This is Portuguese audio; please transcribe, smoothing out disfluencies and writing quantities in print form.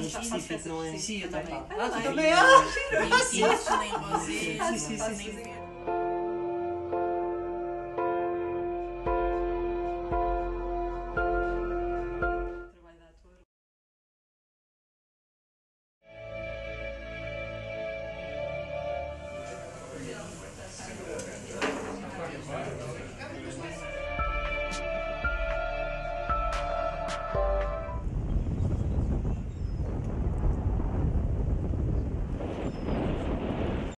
específico, não é? Sim, eu também. Tu também? Nem tintos, nem rosés, nem verde. Trabalho da ator.